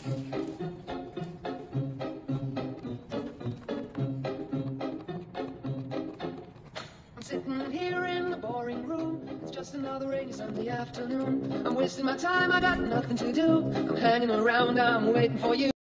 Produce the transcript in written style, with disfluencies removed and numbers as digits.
I'm sitting here in the boring room. It's just another rainy Sunday afternoon. I'm wasting my time, I got nothing to do. I'm hanging around, I'm waiting for you.